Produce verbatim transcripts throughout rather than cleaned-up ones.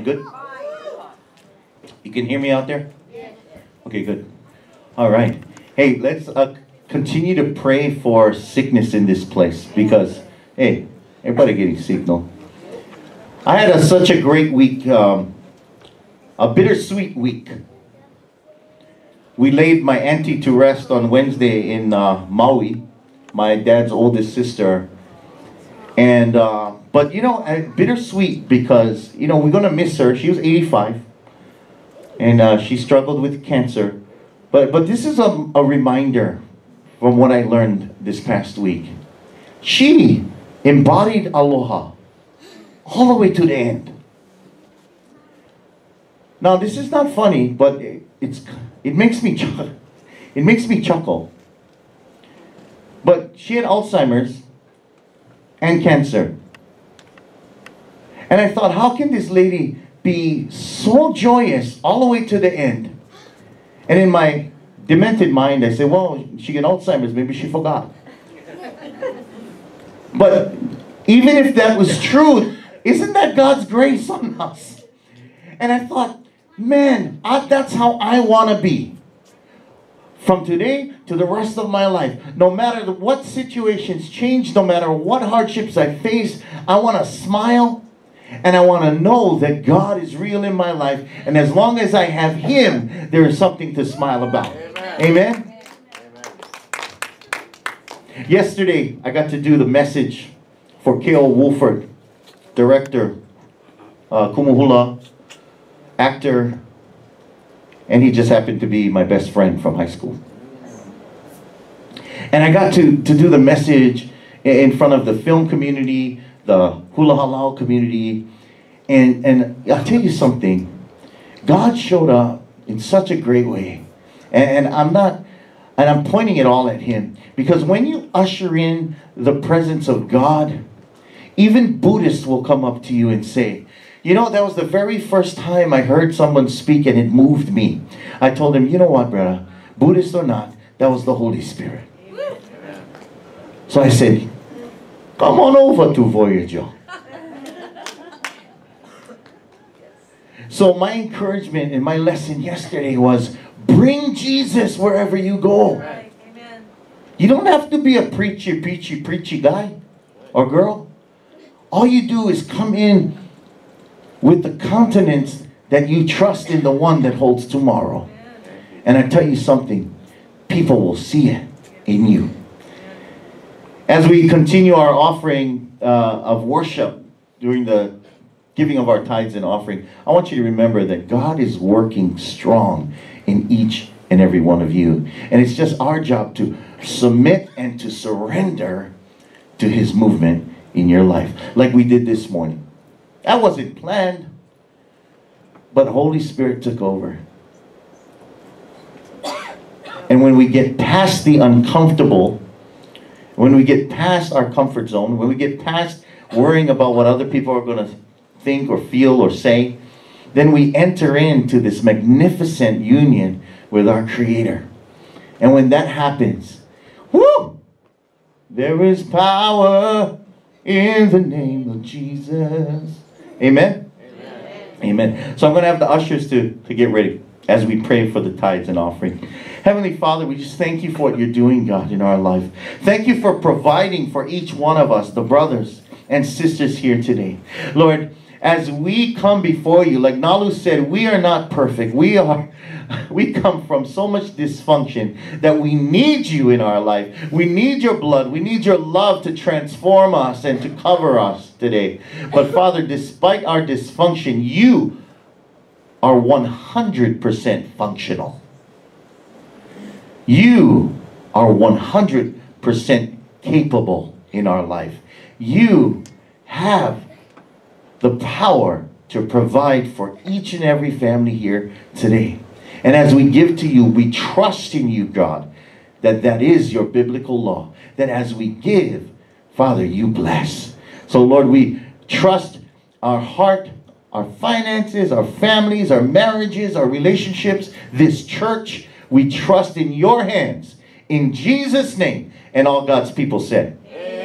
Good? You can hear me out there? Okay, good. All right. Hey, let's uh, continue to pray for sickness in this place because, hey, everybody getting sick, no? I had a, such a great week, um, a bittersweet week. We laid my auntie to rest on Wednesday in uh, Maui, my dad's oldest sister. And, uh, but you know, uh, bittersweet because, you know, we're going to miss her. She was eighty-five. And uh, she struggled with cancer. But, but this is a, a reminder from what I learned this past week. She embodied aloha all the way to the end. Now, this is not funny, but it, it's, it makes me chuckle. It makes me chuckle. But she had Alzheimer's and cancer. And I thought, how can this lady be so joyous all the way to the end? And in my demented mind, I said, well, she got Alzheimer's, maybe she forgot. But even if that was true, isn't that God's grace on us? And I thought, man, I, that's how I want to be. From today to the rest of my life, no matter what situations change, no matter what hardships I face, I want to smile and I want to know that God is real in my life. And as long as I have Him, there is something to smile about. Amen? Amen? Amen. Yesterday, I got to do the message for K O Wolford, director, uh, Kumuhula, actor, and he just happened to be my best friend from high school. And I got to, to do the message in front of the film community, the hula halal community, and, and I'll tell you something, God showed up in such a great way. And, and I'm not, and I'm pointing it all at Him, because when you usher in the presence of God, even Buddhists will come up to you and say, you know, that was the very first time I heard someone speak and it moved me. I told him, you know what, brother, Buddhist or not, that was the Holy Spirit. Amen. So I said, come on over to Voyager. So my encouragement and my lesson yesterday was, bring Jesus wherever you go. Right. Amen. You don't have to be a preachy, preachy, preachy guy or girl. All you do is come in with the countenance that you trust in the one that holds tomorrow. And I tell you something, people will see it in you. As we continue our offering uh, of worship during the giving of our tithes and offering, I want you to remember that God is working strong in each and every one of you. And it's just our job to submit and to surrender to His movement in your life, like we did this morning. That wasn't planned, but Holy Spirit took over. And when we get past the uncomfortable, when we get past our comfort zone, when we get past worrying about what other people are going to think or feel or say, then we enter into this magnificent union with our Creator. And when that happens, whoo, there is power in the name of Jesus. Amen? Amen? Amen. So I'm going to have the ushers to, to get ready as we pray for the tithes and offering. Heavenly Father, we just thank you for what you're doing, God, in our life. Thank you for providing for each one of us, the brothers and sisters here today. Lord, as we come before you, like Nalu said, we are not perfect. We are, we come from so much dysfunction that we need you in our life. We need your blood. We need your love to transform us and to cover us today. But Father, despite our dysfunction, you are one hundred percent functional. You are one hundred percent capable in our life. You have the power to provide for each and every family here today. And as we give to you, we trust in you, God, that that is your biblical law. That as we give, Father, you bless. So Lord, we trust our heart, our finances, our families, our marriages, our relationships, this church. We trust in your hands. In Jesus' name. And all God's people said,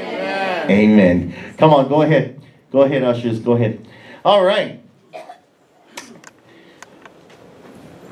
Amen. Amen. Come on, go ahead. Go ahead, ushers. Go ahead. All right.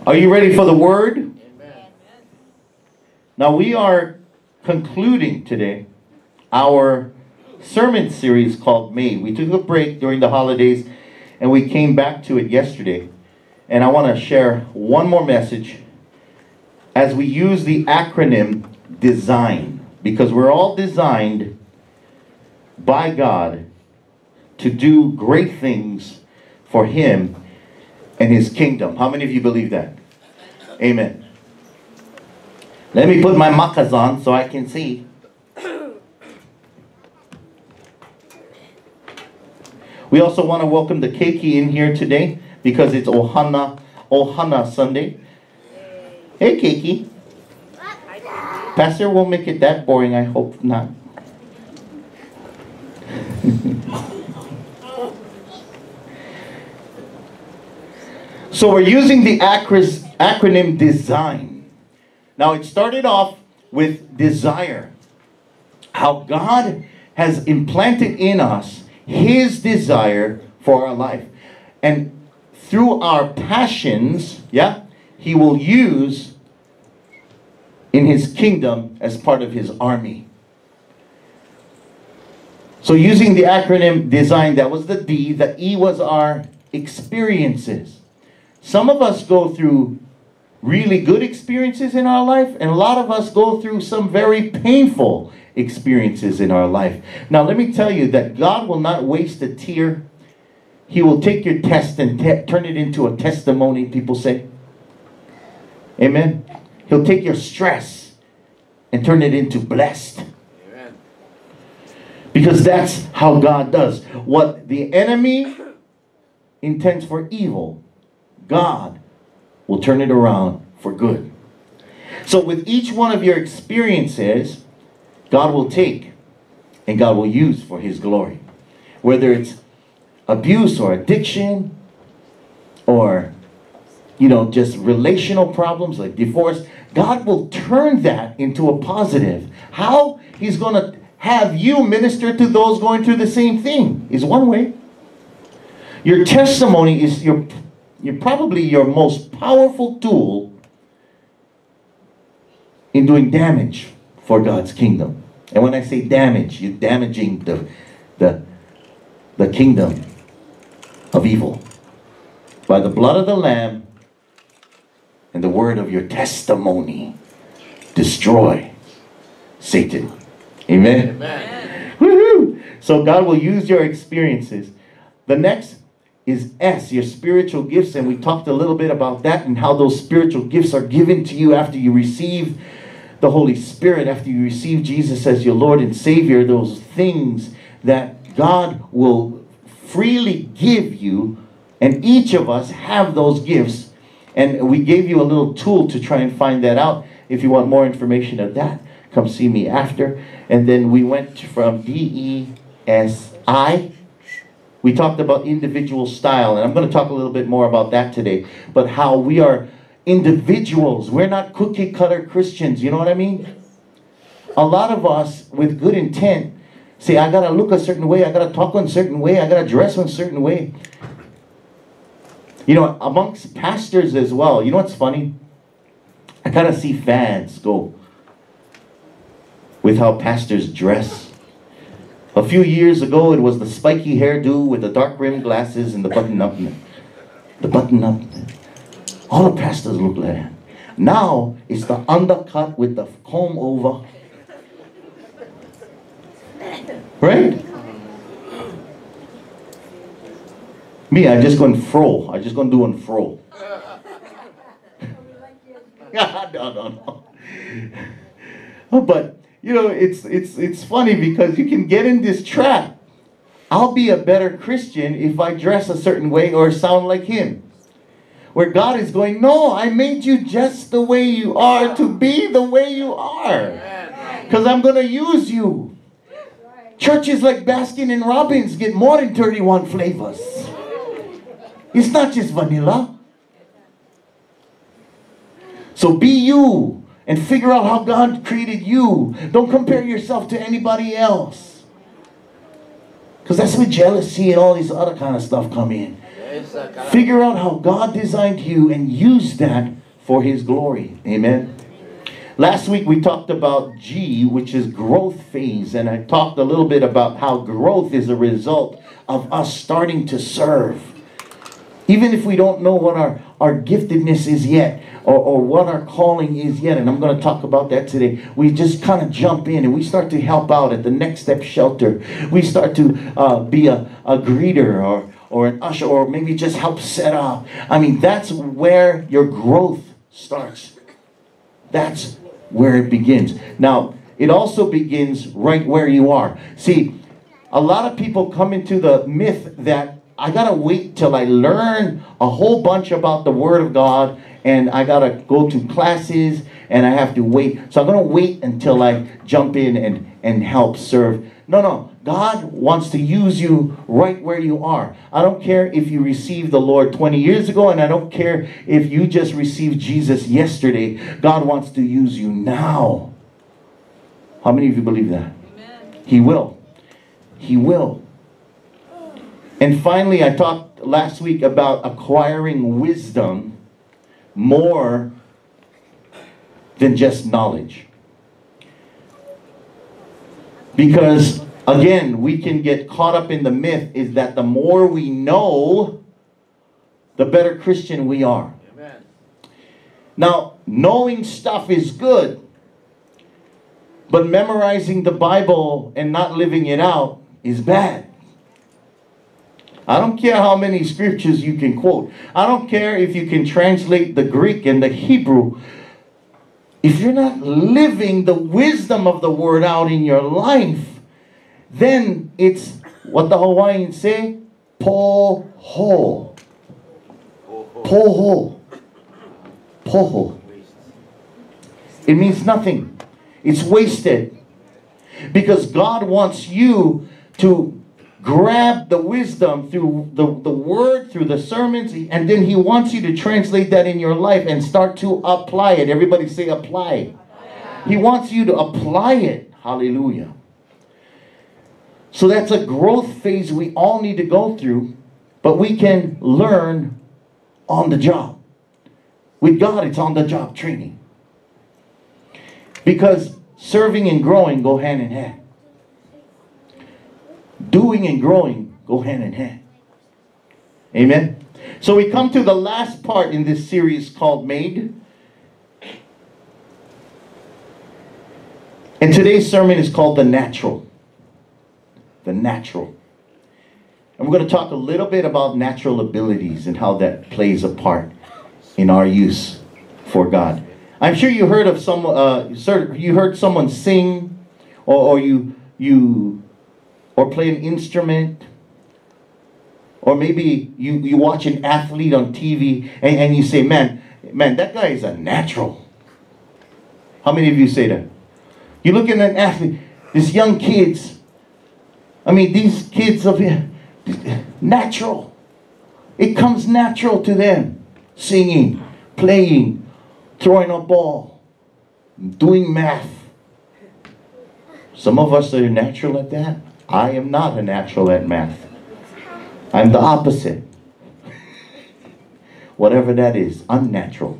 Are you ready for the word? Amen. Now we are concluding today our sermon series called May. We took a break during the holidays and we came back to it yesterday. And I want to share one more message as we use the acronym DESIGN, because we're all designed by God to do great things for Him and His kingdom. How many of you believe that? Amen. Let me put my makas on so I can see. We also want to welcome the keiki in here today because it's Ohana, Ohana Sunday. Hey, keiki. Pastor won't make it that boring, I hope not. So we're using the acronym DESIGN. Now it started off with desire. How God has implanted in us His desire for our life. And through our passions, yeah, He will use in His kingdom as part of His army. So using the acronym DESIGN, that was the D, the E was our experiences. Some of us go through really good experiences in our life, and a lot of us go through some very painful experiences in our life. Now, let me tell you that God will not waste a tear. He will take your test and te- turn it into a testimony, people say. Amen. He'll take your stress and turn it into blessed. Amen. Because that's how God does. What the enemy intends for evil, God will turn it around for good. So with each one of your experiences, God will take and God will use for His glory. Whether it's abuse or addiction or, you know, just relational problems like divorce, God will turn that into a positive. How He's going to have you minister to those going through the same thing is one way. Your testimony is your You're probably your most powerful tool in doing damage for God's kingdom. And when I say damage, you're damaging the, the, the kingdom of evil. By the blood of the Lamb and the word of your testimony, destroy Satan. Amen? Amen. Woo-hoo! So God will use your experiences. The next is S, your spiritual gifts, and we talked a little bit about that and how those spiritual gifts are given to you after you receive the Holy Spirit, after you receive Jesus as your Lord and Savior. Those things that God will freely give you, and each of us have those gifts, and we gave you a little tool to try and find that out. If you want more information of that, come see me after. And then we went from D E S I. We talked about individual style, and I'm going to talk a little bit more about that today. But how we are individuals. We're not cookie-cutter Christians. You know what I mean? A lot of us, with good intent, say, I got to look a certain way. I got to talk one certain way. I got to dress one certain way. You know, amongst pastors as well. You know what's funny? I kind of see fads go with how pastors dress. A few years ago, it was the spiky hairdo with the dark rimmed glasses and the button up. The button up. All the pastors look like that. Now, it's the undercut with the comb over. Right? Me, I just going fro. I just going to do one fro. no, no, no. But you know, it's it's it's funny because you can get in this trap. I'll be a better Christian if I dress a certain way or sound like him. Where God is going, no, I made you just the way you are to be the way you are. Because I'm going to use you. Churches like Baskin and Robbins get more than thirty-one flavors. It's not just vanilla. So be you. And figure out how God created you. Don't compare yourself to anybody else. Because that's where jealousy and all these other kind of stuff come in. Figure out how God designed you and use that for His glory. Amen. Last week we talked about G, which is growth phase. And I talked a little bit about how growth is a result of us starting to serve. Even if we don't know what our, our giftedness is yet, or, or what our calling is yet, and I'm going to talk about that today, we just kind of jump in and we start to help out at the Next Step Shelter. We start to uh, be a, a greeter or, or an usher, or maybe just help set up. I mean, that's where your growth starts. That's where it begins. Now, it also begins right where you are. See, a lot of people come into the myth that I got to wait till I learn a whole bunch about the Word of God, and I got to go to classes, and I have to wait. So I'm going to wait until I jump in and, and help serve. No, no. God wants to use you right where you are. I don't care if you received the Lord twenty years ago, and I don't care if you just received Jesus yesterday. God wants to use you now. How many of you believe that? Amen. He will. He will. And finally, I talked last week about acquiring wisdom more than just knowledge. Because, again, we can get caught up in the myth is that the more we know, the better Christian we are. Amen. Now, knowing stuff is good, but memorizing the Bible and not living it out is bad. I don't care how many scriptures you can quote. I don't care if you can translate the Greek and the Hebrew. If you're not living the wisdom of the Word out in your life, then it's what the Hawaiians say, poho. Poho. Poho. It means nothing. It's wasted. Because God wants you to grab the wisdom through the, the Word, through the sermons, and then He wants you to translate that in your life and start to apply it. Everybody say apply. He wants you to apply it. Hallelujah. So that's a growth phase we all need to go through, but we can learn on the job. With God, it's on the job training. Because serving and growing go hand in hand. Doing and growing go hand in hand. Amen. So we come to the last part in this series called Made. And today's sermon is called The Natural. The Natural. And we're going to talk a little bit about natural abilities and how that plays a part in our use for God. I'm sure you heard of some, uh, you heard someone sing, or, or you, you, or play an instrument, or maybe you, you watch an athlete on T V and, and you say, man, man, that guy is a natural. How many of you say that? You look at an athlete, these young kids, I mean, these kids of here, natural. It comes natural to them. Singing, playing, throwing a ball, doing math. Some of us are natural at that. I am not a natural at math. I'm the opposite. Whatever that is, unnatural.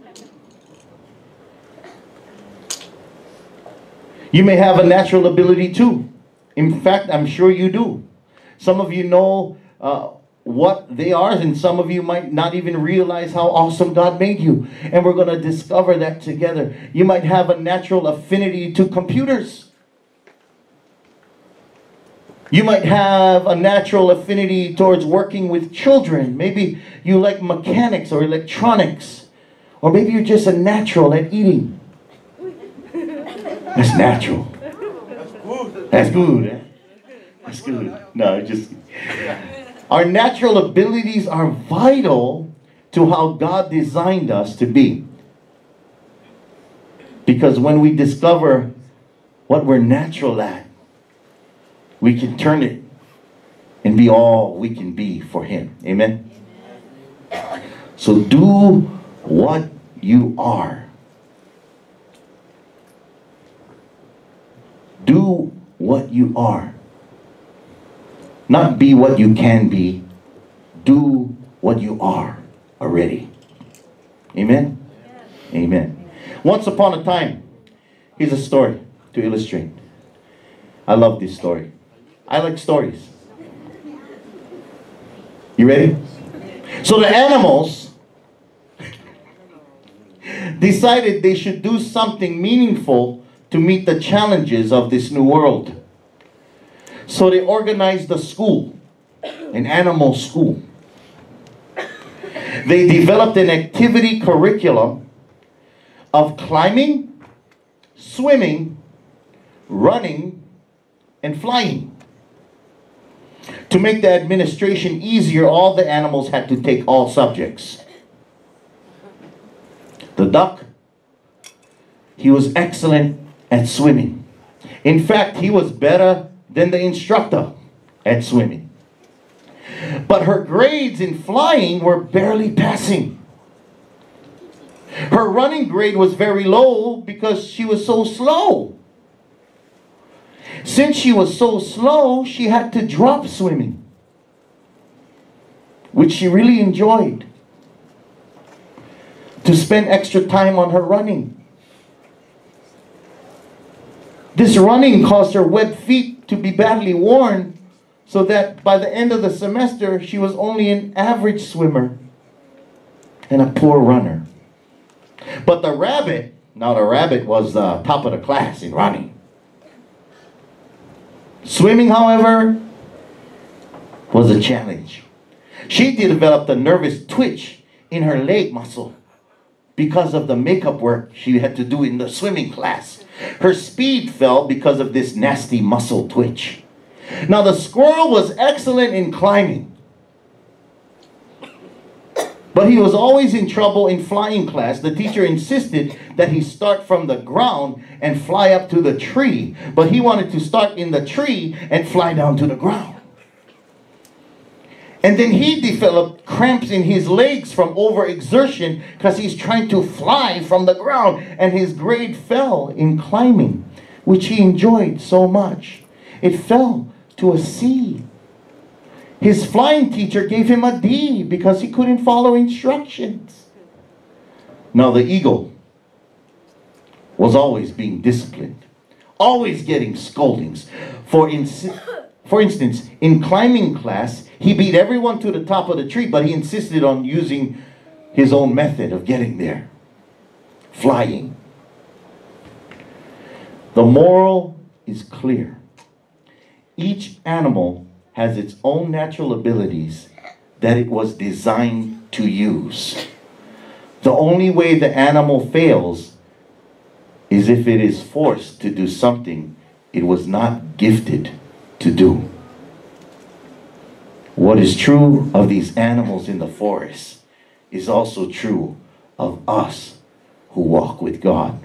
You may have a natural ability too. In fact, I'm sure you do. Some of you know uh, what they are, and some of you might not even realize how awesome God made you. And we're going to discover that together. You might have a natural affinity to computers. You might have a natural affinity towards working with children. Maybe you like mechanics or electronics. Or maybe you're just a natural at eating. That's natural. That's good. Eh? That's good. No, just... Our natural abilities are vital to how God designed us to be. Because when we discover what we're natural at, we can turn it and be all we can be for Him. Amen? So do what you are. Do what you are. Not be what you can be. Do what you are already. Amen? Amen. Once upon a time, here's a story to illustrate. I love this story. I like stories. You ready? So the animals decided they should do something meaningful to meet the challenges of this new world. So they organized a school, an animal school. They developed an activity curriculum of climbing, swimming, running, and flying. To make the administration easier, all the animals had to take all subjects. The duck, he was excellent at swimming. In fact, he was better than the instructor at swimming. But her grades in flying were barely passing. Her running grade was very low because she was so slow. Since she was so slow, she had to drop swimming, which she really enjoyed, to spend extra time on her running. This running caused her wet feet to be badly worn, so that by the end of the semester, she was only an average swimmer and a poor runner. But the rabbit, now the rabbit was the top of the class in running. Swimming, however, was a challenge. She developed a nervous twitch in her leg muscle because of the makeup work she had to do in the swimming class. Her speed fell because of this nasty muscle twitch. Now the squirrel was excellent in climbing, but he was always in trouble in flying class. The teacher insisted that he start from the ground and fly up to the tree, but he wanted to start in the tree and fly down to the ground. And then he developed cramps in his legs from overexertion because he's trying to fly from the ground, and his grade fell in climbing, which he enjoyed so much. It fell to a C. His flying teacher gave him a D because he couldn't follow instructions. Now the eagle was always being disciplined, always getting scoldings. For, insi for instance, in climbing class, he beat everyone to the top of the tree, but he insisted on using his own method of getting there, flying. The moral is clear. Each animal has its own natural abilities that it was designed to use. The only way the animal fails is if it is forced to do something it was not gifted to do. What is true of these animals in the forest is also true of us who walk with God.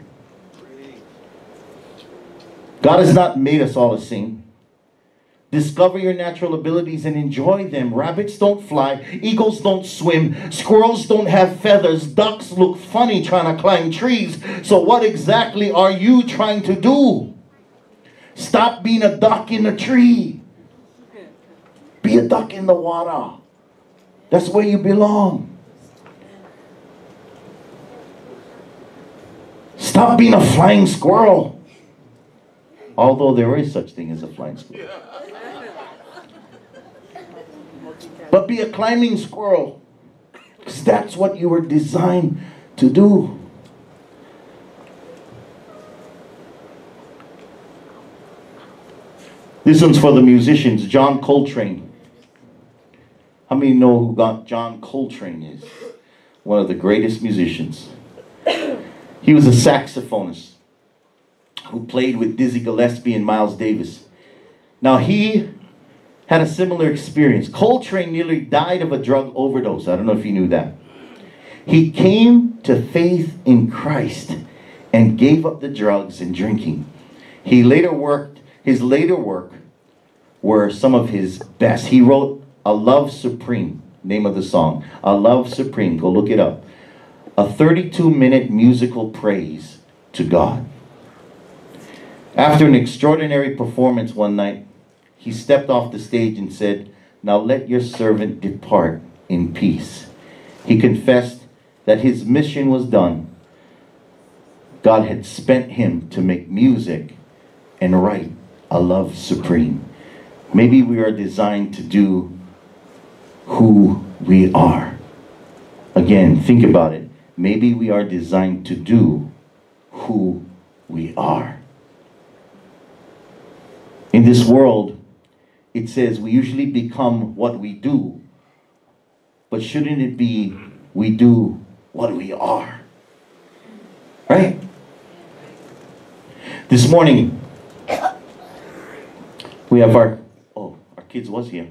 God has not made us all the same. Discover your natural abilities and enjoy them. Rabbits don't fly. Eagles don't swim. Squirrels don't have feathers. Ducks look funny trying to climb trees. So what exactly are you trying to do? Stop being a duck in a tree. Be a duck in the water. That's where you belong. Stop being a flying squirrel. Although there is such thing as a flying squirrel. But be a climbing squirrel, because that's what you were designed to do. This one's for the musicians. John Coltrane. How many know who got John Coltrane is? One of the greatest musicians. He was a saxophonist who played with Dizzy Gillespie and Miles Davis. Now he had a similar experience. Coltrane nearly died of a drug overdose. I don't know if you knew that. He came to faith in Christ and gave up the drugs and drinking. He later worked, his later work were some of his best. He wrote A Love Supreme, name of the song. A Love Supreme, go look it up. A thirty-two minute musical praise to God. After an extraordinary performance one night, he stepped off the stage and said, "Now let your servant depart in peace. He confessed that his mission was done. God had spent him to make music and write a love supreme. Maybe we are designed to do who we are. Again, think about it. Maybe we are designed to do who we are. In this world, it says we usually become what we do. But shouldn't it be we do what we are? Right? This morning, we have our, oh, our kids was here.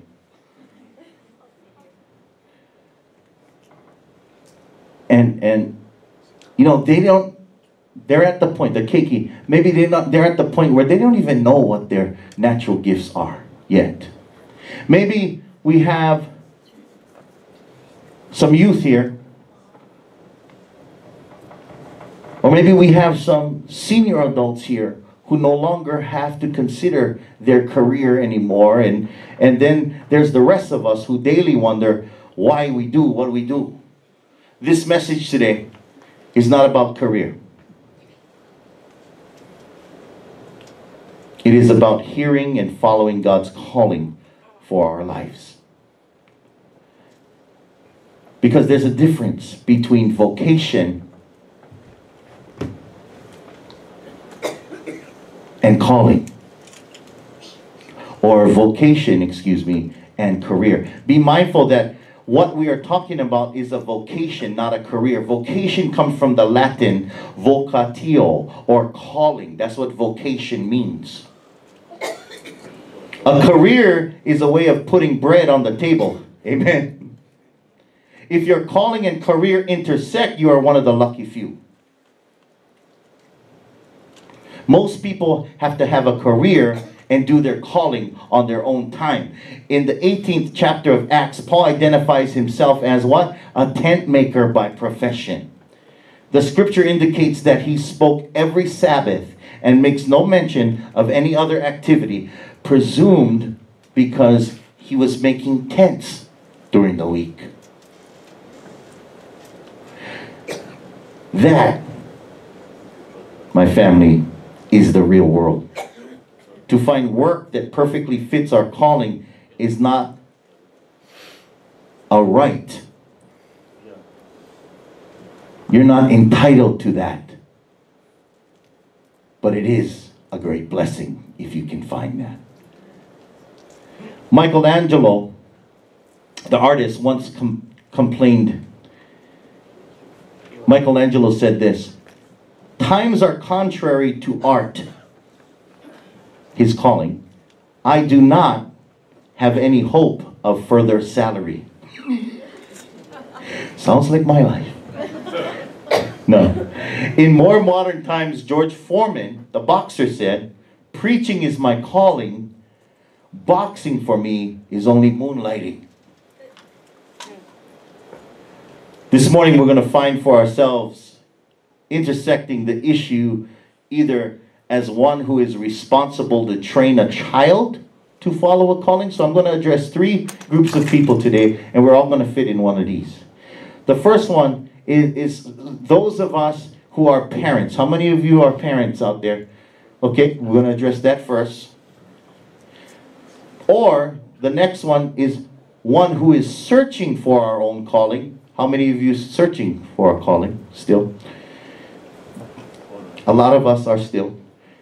And, and you know, they don't, they're at the point, the keiki, maybe they're not, they're at the point where they don't even know what their natural gifts are yet. Maybe we have some youth here, or maybe we have some senior adults here who no longer have to consider their career anymore, and, and then there's the rest of us who daily wonder why we do what we do. This message today is not about career. It is about hearing and following God's calling for our lives. Because there's a difference between vocation and calling. Or vocation, excuse me, and career. Be mindful that what we are talking about is a vocation, not a career. Vocation comes from the Latin vocatio, or calling. That's what vocation means. A career is a way of putting bread on the table. Amen. If your calling and career intersect, you are one of the lucky few. Most people have to have a career and do their calling on their own time. In the eighteenth chapter of Acts, Paul identifies himself as what? A tent maker by profession. The scripture indicates that he spoke every Sabbath and makes no mention of any other activity, presumed because he was making tents during the week. That, my family, is the real world. To find work that perfectly fits our calling is not a right. You're not entitled to that. But it is a great blessing if you can find that. Michelangelo, the artist, once com complained. Michelangelo said this: "Times are contrary to art," his calling. "I do not have any hope of further salary." Sounds like my life. No. In more modern times, George Foreman, the boxer, said, "Preaching is my calling. Boxing for me is only moonlighting." This morning we're going to find for ourselves intersecting the issue either as one who is responsible to train a child to follow a calling. So I'm going to address three groups of people today, and we're all going to fit in one of these. The first one is, is those of us who are parents. How many of you are parents out there? Okay, we're going to address that first. Or the next one is one who is searching for our own calling. How many of you are searching for a calling still? A lot of us are still.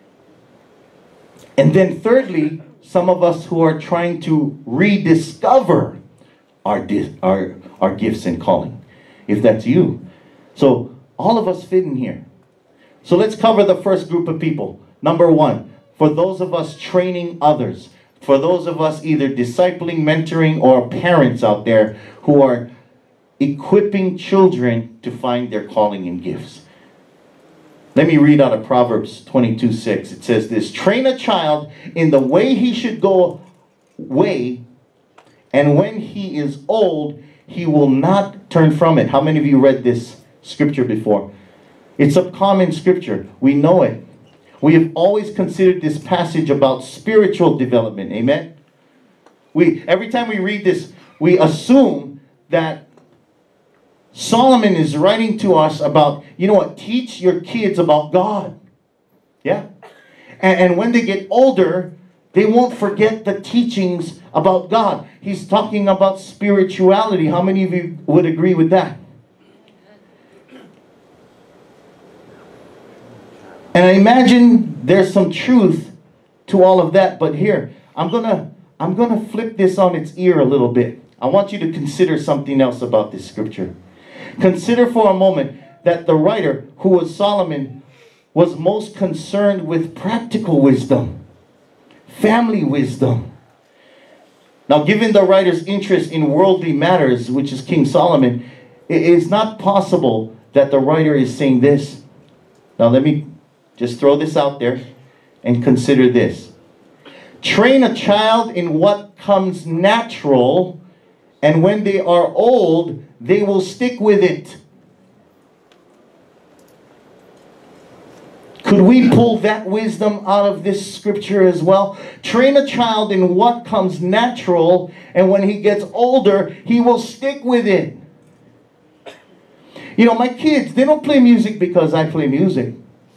And then thirdly, some of us who are trying to rediscover our, our, our gifts and calling, if that's you. So all of us fit in here. So let's cover the first group of people. Number one, for those of us training others, for those of us either discipling, mentoring, or parents out there who are equipping children to find their calling and gifts. Let me read out of Proverbs twenty-two six. It says this: "Train a child in the way he should go way, and when he is old, he will not turn from it." How many of you read this scripture before? It's a common scripture. We know it. We have always considered this passage about spiritual development. Amen? We, every time we read this, we assume that Solomon is writing to us about, you know what, teach your kids about God. Yeah? And, and when they get older, they won't forget the teachings about God. He's talking about spirituality. How many of you would agree with that? And I imagine there's some truth to all of that. But here, I'm gonna, I'm gonna flip this on its ear a little bit. I want you to consider something else about this scripture. Consider for a moment that the writer, who was Solomon, was most concerned with practical wisdom, family wisdom. Now, given the writer's interest in worldly matters, which is King Solomon, it is not possible that the writer is saying this. Now, let me just throw this out there and consider this. Train a child in what comes natural, and when they are old, they will stick with it. Could we pull that wisdom out of this scripture as well? Train a child in what comes natural, and when he gets older, he will stick with it. You know, my kids, they don't play music because I play music.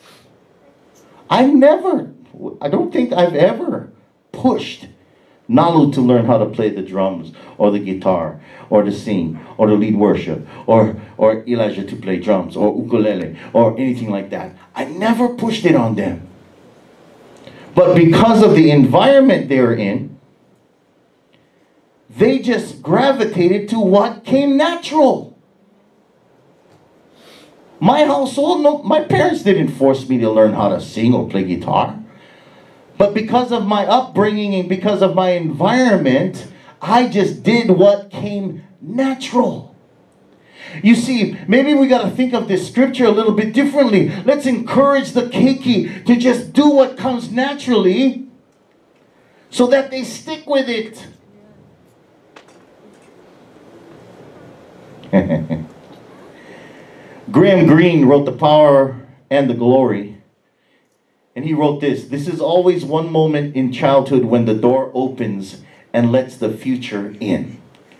I never, I don't think I've ever pushed Nalu to learn how to play the drums or the guitar or to sing or to lead worship or, or Elijah to play drums or ukulele or anything like that. I never pushed it on them. But because of the environment they were in, they just gravitated to what came natural. My household, no, my parents didn't force me to learn how to sing or play guitar. But because of my upbringing and because of my environment, I just did what came natural. You see, maybe we got to think of this scripture a little bit differently. Let's encourage the keiki to just do what comes naturally so that they stick with it. Graham Greene wrote The Power and the Glory. And he wrote this: this is always one moment in childhood when the door opens and lets the future in.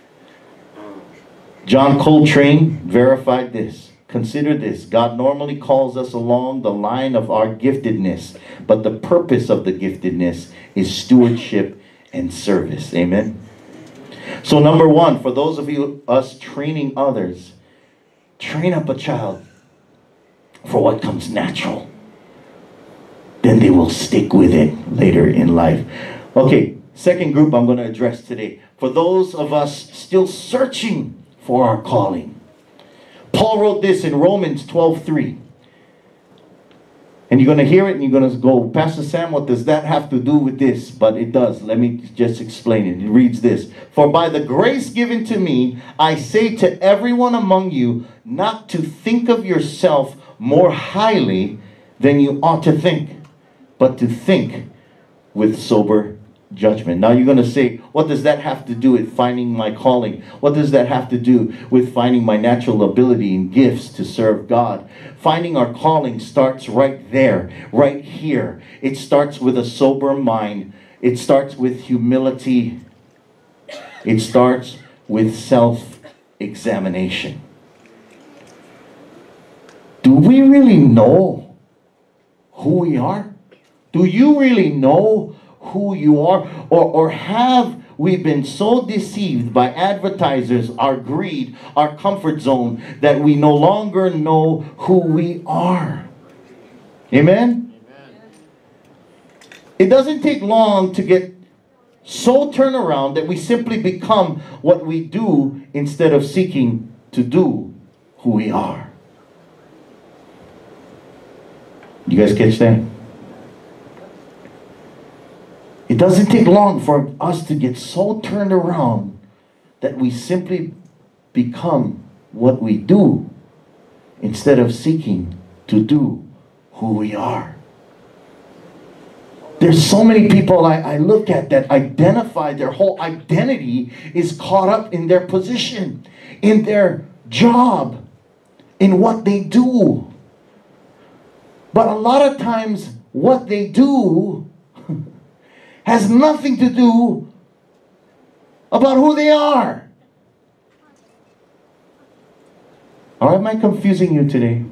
John Coltrane verified this. Consider this: God normally calls us along the line of our giftedness, but the purpose of the giftedness is stewardship and service. Amen? So number one, for those of you, us training others, train up a child for what comes natural. Then they will stick with it later in life. Okay, second group I'm going to address today. For those of us still searching for our calling. Paul wrote this in Romans twelve three. And you're going to hear it and you're going to go, Pastor Sam, what does that have to do with this? But it does. Let me just explain it. It reads this: for by the grace given to me, I say to everyone among you, not to think of yourself more highly than you ought to think, but to think with sober judgment. Now you're going to say, what does that have to do with finding my calling? What does that have to do with finding my natural ability and gifts to serve God? Finding our calling starts right there, right here. It starts with a sober mind. It starts with humility. It starts with self-examination. Do we really know who we are? Do you really know who you are? Or, or have we been so deceived by advertisers, our greed, our comfort zone, that we no longer know who we are? Amen? Amen. It doesn't take long to get so turned around that we simply become what we do instead of seeking to do who we are. You guys catch that? It doesn't take long for us to get so turned around that we simply become what we do instead of seeking to do who we are. There's so many people I, I look at that identify, their whole identity is caught up in their position, in their job, in what they do. But a lot of times what they do has nothing to do about who they are. Or am I confusing you today?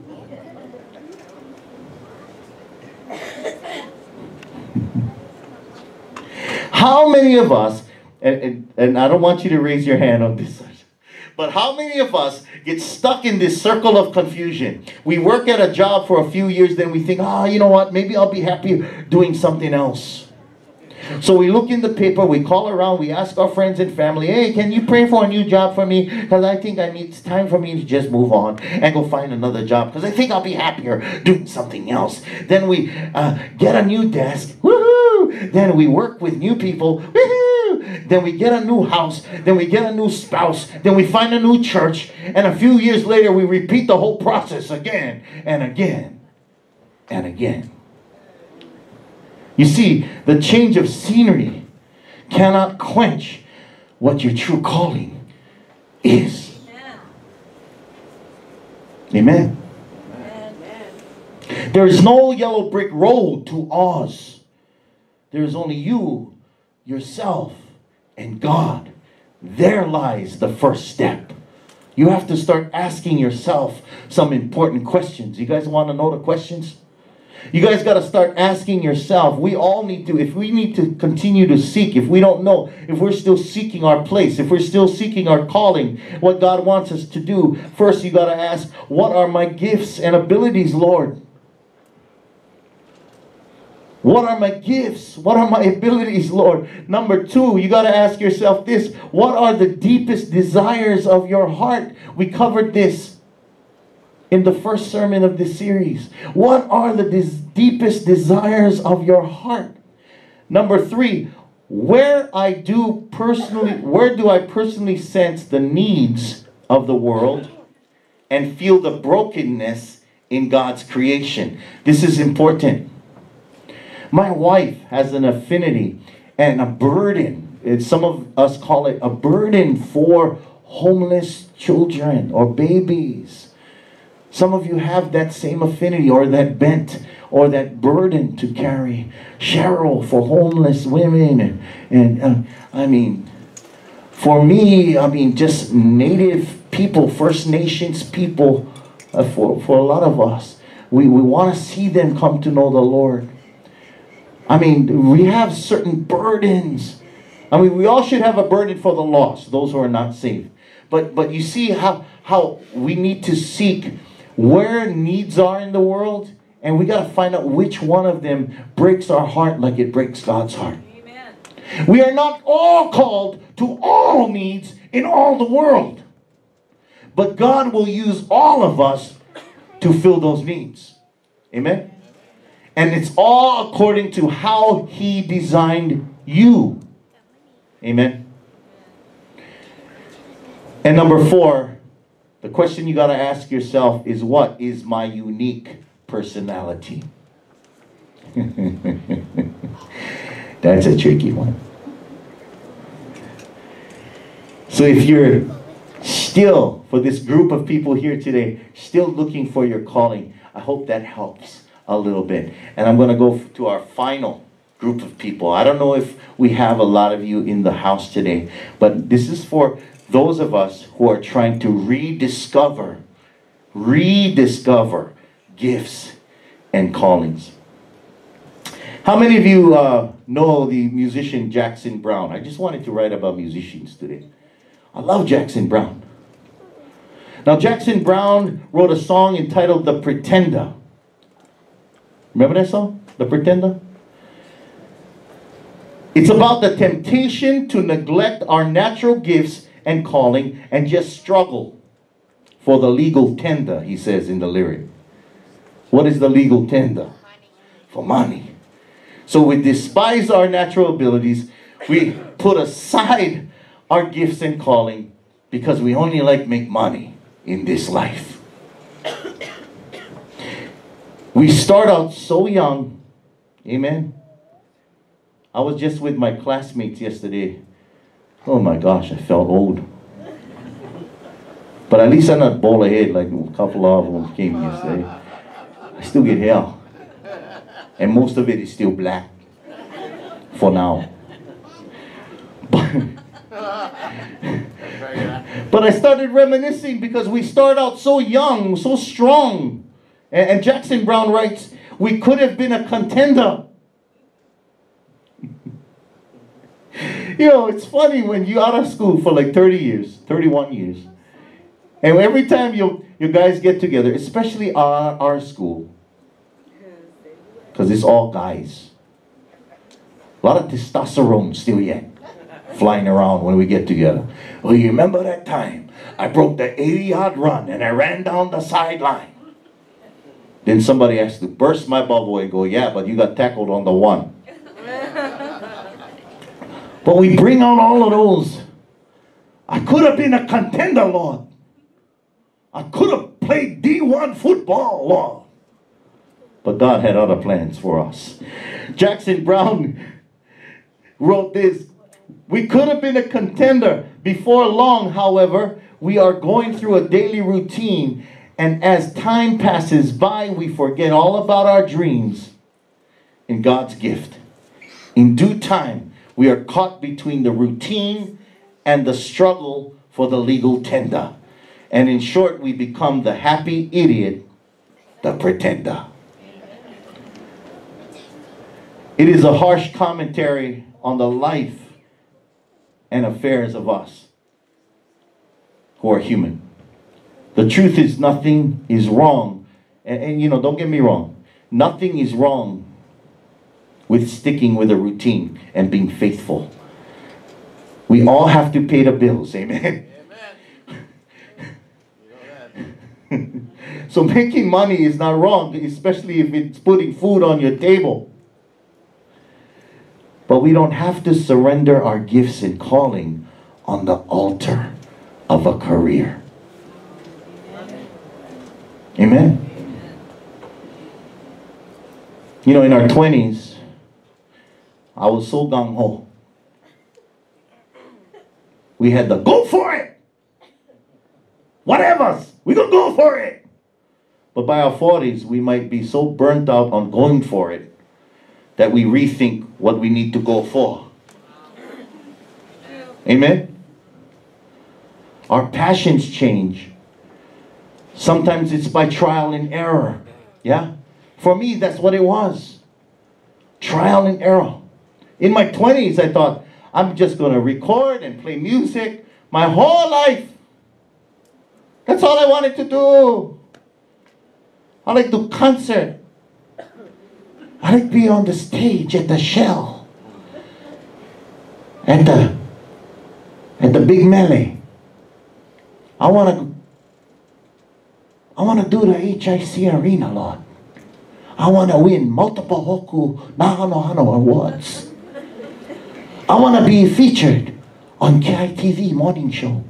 How many of us, and, and, and I don't want you to raise your hand on this side, but how many of us get stuck in this circle of confusion? We work at a job for a few years, then we think, ah, oh, you know what, maybe I'll be happy doing something else. So we look in the paper, we call around, we ask our friends and family, hey, can you pray for a new job for me? Because I think I need, it's time for me to just move on and go find another job, because I think I'll be happier doing something else. Then we uh, get a new desk, woohoo! Then we work with new people, woohoo! Then we get a new house, then we get a new spouse, then we find a new church, and a few years later we repeat the whole process again and again and again. You see, the change of scenery cannot quench what your true calling is. Amen. Amen. There is no yellow brick road to Oz. There is only you, yourself, and God. There lies the first step. You have to start asking yourself some important questions. You guys want to know the questions? You guys got to start asking yourself. We all need to, if we need to continue to seek, if we don't know, if we're still seeking our place, if we're still seeking our calling, what God wants us to do, first you got to ask, what are my gifts and abilities, Lord? What are my gifts? What are my abilities, Lord? Number two, you got to ask yourself this. What are the deepest desires of your heart? We covered this in the first sermon of this series. What are the des- deepest desires of your heart? Number three, where I do personally, where do I personally sense the needs of the world and feel the brokenness in God's creation? This is important. My wife has an affinity and a burden, and some of us call it a burden for homeless children or babies. Some of you have that same affinity or that bent or that burden to carry. Cheryl for homeless women. And, and uh, I mean, for me, I mean, just Native people, First Nations people, uh, for, for a lot of us, we, we want to see them come to know the Lord. I mean, we have certain burdens. I mean, we all should have a burden for the lost, those who are not saved. But, but you see how, how we need to seek where needs are in the world, and we got to find out which one of them breaks our heart like it breaks God's heart. Amen. We are not all called to all needs in all the world, but God will use all of us to fill those needs. Amen. And it's all according to how He designed you. Amen. And number four, the question you got to ask yourself is, what is my unique personality? That's a tricky one. So if you're still, for this group of people here today, still looking for your calling, I hope that helps a little bit. And I'm going to go to our final group of people. I don't know if we have a lot of you in the house today, but this is for those of us who are trying to rediscover, rediscover gifts and callings. How many of you uh, know the musician Jackson Browne? I just wanted to write about musicians today. I love Jackson Browne. Now, Jackson Browne wrote a song entitled The Pretender. Remember that song? The Pretender? It's about the temptation to neglect our natural gifts and calling and just struggle for the legal tender, he says in the lyric. What is the legal tender? Money. For money. So we despise our natural abilities. We put aside our gifts and calling because we only like make money in this life. We start out so young. Amen. I was just with my classmates yesterday. Oh my gosh, I felt old. But at least I'm not bald head like a couple of them came yesterday. I still get hair. And most of it is still black. For now. But, But I started reminiscing because we start out so young, so strong. And, and Jackson Brown writes, we could have been a contender. You know, it's funny when you're out of school for like thirty years, thirty-one years. And every time you, you guys get together, especially our, our school, because it's all guys. A lot of testosterone still yet flying around when we get together. Well, you remember that time I broke the eighty-yard run and I ran down the sideline. Then somebody has to burst my bubble and go, yeah, but you got tackled on the one. But we bring out all of those. I could have been a contender, Lord. I could have played D one football, Lord. But God had other plans for us. Jackson Brown wrote this. We could have been a contender. Before long, however, we are going through a daily routine. And as time passes by, we forget all about our dreams and God's gift. In due time, we are caught between the routine and the struggle for the legal tender. And in short, we become the happy idiot, the pretender. It is a harsh commentary on the life and affairs of us who are human. The truth is nothing is wrong. And, and you know, don't get me wrong. Nothing is wrong with sticking with a routine and being faithful. We all have to pay the bills. Amen. Amen. So making money is not wrong, especially if it's putting food on your table. But we don't have to surrender our gifts and calling on the altar of a career. Amen. You know, in our twenties, I was so gung-ho. We had to go for it. Whatever, we gonna go for it. But by our forties, we might be so burnt out on going for it that we rethink what we need to go for. Amen? Our passions change. Sometimes it's by trial and error. Yeah? For me, that's what it was. Trial and error. In my twenties, I thought, I'm just going to record and play music my whole life. That's all I wanted to do. I like to do concert. I like to be on the stage at the Shell. At the, at the Big Melee. I want to I want to do the H I C Arena, Lord. I want to win multiple Hoku Nahano Hano awards. I want to be featured on K I T V morning show.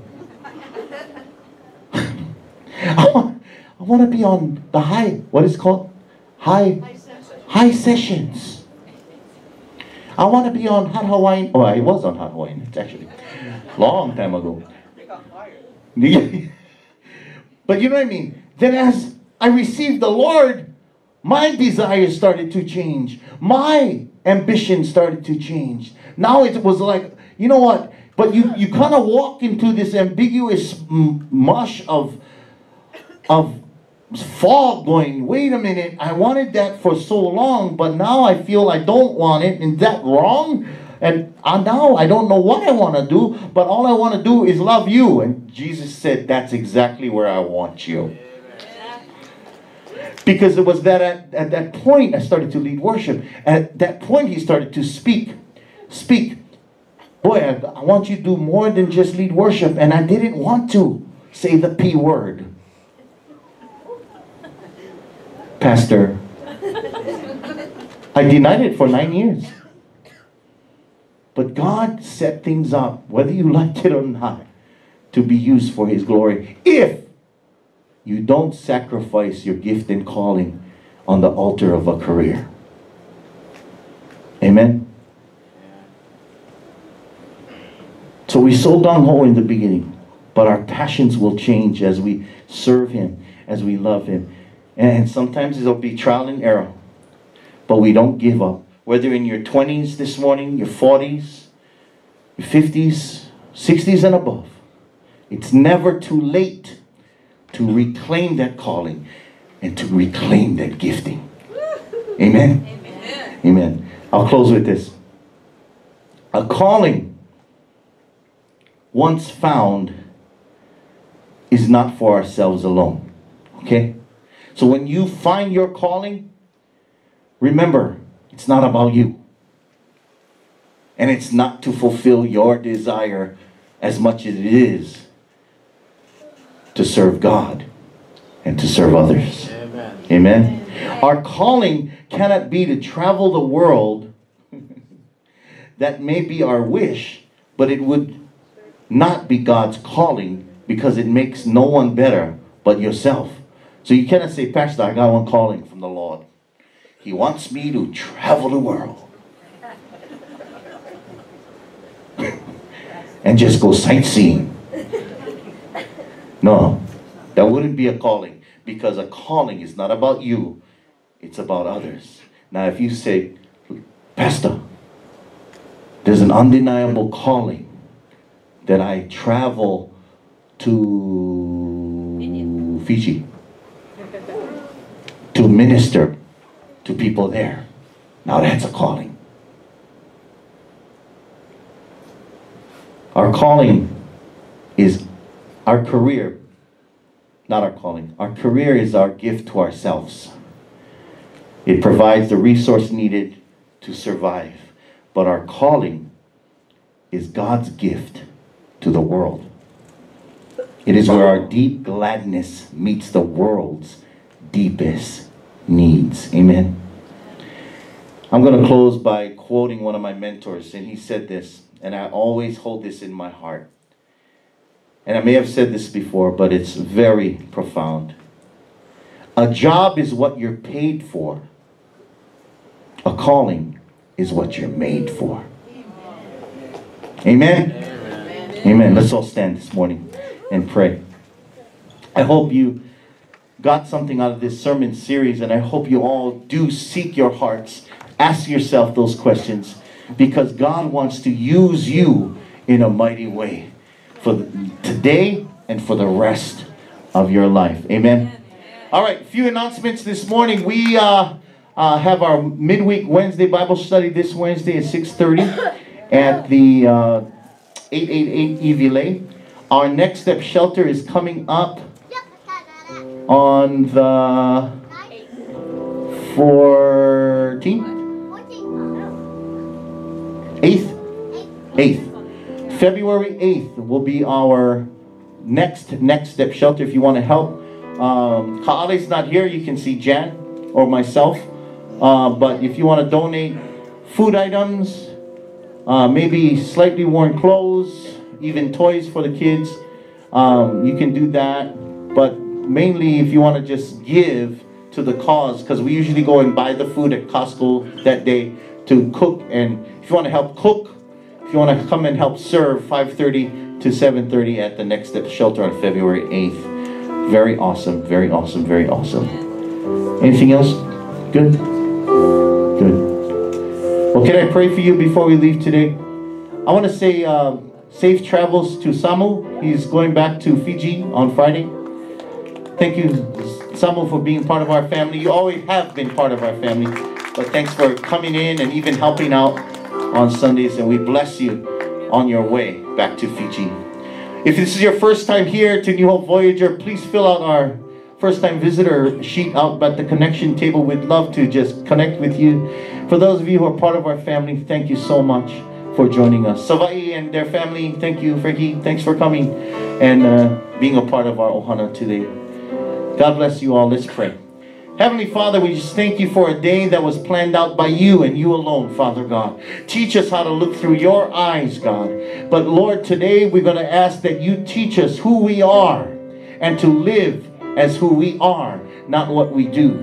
I want, I want to be on the high, what is it called? High, high, session. high sessions. I want to be on Hot Hawaiian. Oh, I was on Hot Hawaiian. It's actually a long time ago. But you know what I mean? Then as I received the Lord, my desires started to change. My ambition started to change. Now it was like, you know what? But you, you kind of walk into this ambiguous mush of, of fog going, wait a minute, I wanted that for so long, but now I feel I don't want it. Is that wrong? And uh, now I don't know what I want to do, but all I want to do is love you. And Jesus said, that's exactly where I want you. Because it was that at, at that point I started to lead worship. At that point he started to speak. Speak. Boy, I, I want you to do more than just lead worship. And I didn't want to say the P word. Pastor, I denied it for nine years. But God set things up, whether you liked it or not, to be used for His glory. If you don't sacrifice your gift and calling on the altar of a career. Amen? So we so gung-ho in the beginning, but our passions will change as we serve Him, as we love Him. And sometimes it'll be trial and error, but we don't give up. Whether in your twenties this morning, your forties, your fifties, sixties and above. It's never too late to reclaim that calling and to reclaim that gifting. Amen? Amen. Amen. I'll close with this. A calling once found is not for ourselves alone. Okay? So when you find your calling, remember, it's not about you. And it's not to fulfill your desire as much as it is to serve God and to serve others. Amen. Amen. Amen. Our calling cannot be to travel the world. That may be our wish, but it would not be God's calling, because it makes no one better but yourself. So you cannot say, Pastor, I got one calling from the Lord. He wants me to travel the world and just go sightseeing. No, that wouldn't be a calling, because a calling is not about you, it's about others. Now if you say, Pastor, there's an undeniable calling that I travel to Fiji to minister to people there. Now that's a calling. Our calling is our career, not our calling. Our career is our gift to ourselves. It provides the resource needed to survive. But our calling is God's gift to the world. It is where our deep gladness meets the world's deepest needs. Amen. I'm going to close by quoting one of my mentors, and he said this, and I always hold this in my heart. And I may have said this before, but it's very profound. A job is what you're paid for. A calling is what you're made for. Amen? Amen. Amen. Let's all stand this morning and pray. I hope you got something out of this sermon series, and I hope you all do seek your hearts. Ask yourself those questions, because God wants to use you in a mighty way for the, today and for the rest of your life. Amen? All right, a few announcements this morning. We uh, uh, have our midweek Wednesday Bible study this Wednesday at six thirty at the uh, eight eighty-eight Evile. Our Next Step Shelter is coming up on the fourteenth? eighth? eighth. February eighth will be our next Next Step Shelter. If you want to help, um, Ka'ale's not here. You can see Jan or myself. Uh, but if you want to donate food items, uh, maybe slightly worn clothes, even toys for the kids, um, you can do that. But mainly if you want to just give to the cause, because we usually go and buy the food at Costco that day to cook. And if you want to help cook, if you want to come and help serve, five thirty to seven thirty at the Next Step Shelter on February eighth. Very awesome, very awesome, very awesome. Anything else? Good? Good. Well, can I pray for you before we leave today? I want to say uh, safe travels to Samu. He's going back to Fiji on Friday. Thank you, Samu, for being part of our family. You always have been part of our family. But thanks for coming in and even helping out on Sundays. And we bless you on your way back to Fiji. If this is your first time here to New Hope Voyager, please fill out our first time visitor sheet out at the connection table. We'd love to just connect with you. For those of you who are part of our family, thank you so much for joining us. Savai and their family, thank you. Frankie, thanks for coming and uh, being a part of our Ohana today. God bless you all. Let's pray. Heavenly Father, we just thank you for a day that was planned out by you and you alone, Father God. Teach us how to look through your eyes, God. But Lord, today we're going to ask that you teach us who we are and to live as who we are, not what we do.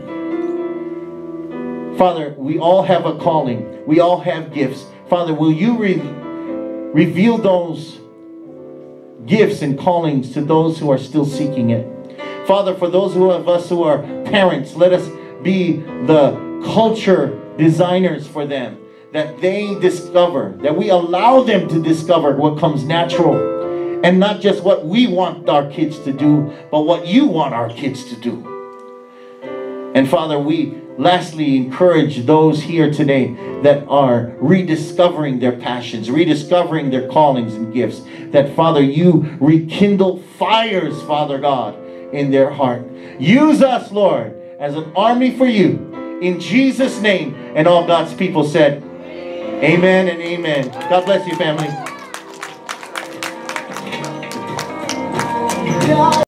Father, we all have a calling. We all have gifts. Father, will you re reveal those gifts and callings to those who are still seeking it? Father, for those of us who are parents, let us be the culture designers for them, that they discover, that we allow them to discover what comes natural, and not just what we want our kids to do, but what you want our kids to do. And Father, we lastly encourage those here today that are rediscovering their passions, rediscovering their callings and gifts, that Father, you rekindle fires, Father God, in their heart. Use us, Lord, as an army for you, in Jesus' name. And all God's people said, amen and amen. God bless you, family.